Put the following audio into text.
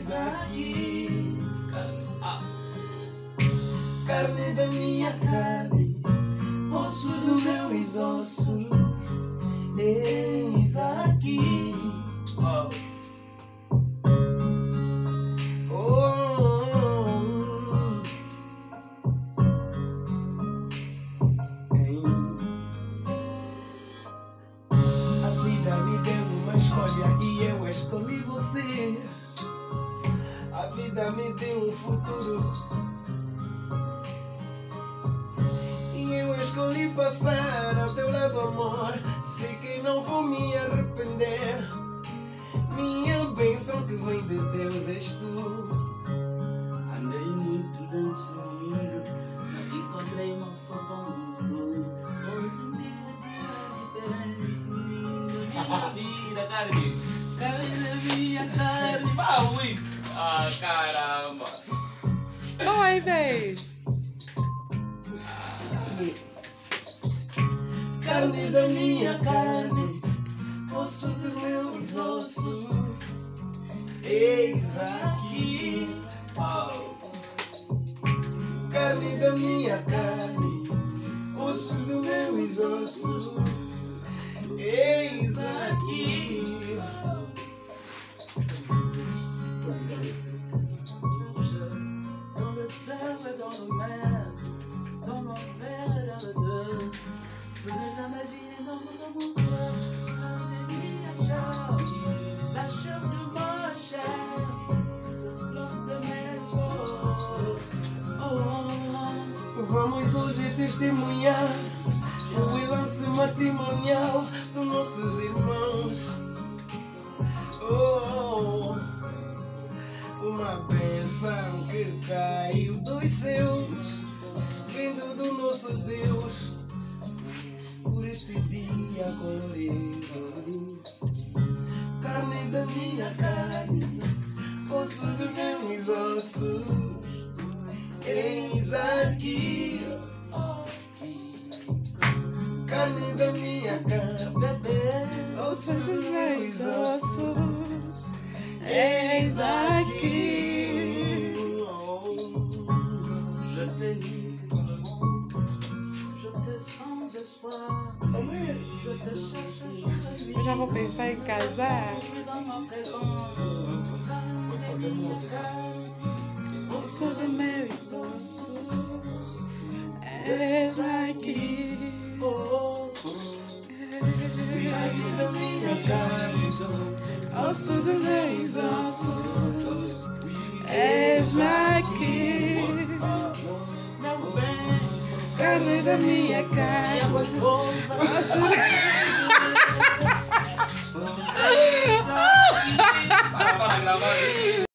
Eis aqui, carne da minha carne, osso do meu osso. Eis aqui. A vida me deu uma escolha e eu escolhi você. A vida me deu um futuro e eu escolhi passar ao teu lado, amor. Sei que não vou me arrepender. Minha bênção que vem de Deus és tu. Andei muito antes no mundo, não encontrei uma pessoa como tu. Hoje em dia é diferente da minha vida, carne. Carne da minha carne. Paulo! Ah, caramba! Oi, véi! Carne da minha carne, osso dos meus ossos. Eis aqui, carne da minha carne, osso dos meus ossos. Eis aqui. Dans le sable, dans le mer, dans ma mer et dans le deuil. Je n'ai jamais vu dans mon cœur la chair de ma chair, l'os de mes os. Vamos hoje testemunhar o lance matrimonial dos nossos irmãos. Uma bênção que caiu dos céus, vindo do nosso Deus. Por este dia colorido, carne da minha carne, osso dos meus ossos. Eis aqui, carne da minha carne, osso dos meus ossos. Eis aqui. Je te lis comme le monde, je te sens espoir. Je te cherche. Eu já vou pensar em casar. Fazer música. Osso dos meus ossos. Eis aqui. Carne da minha carne, osso dos meus ossos. Eis aqui. Carne da minha carne, osso Para gravar.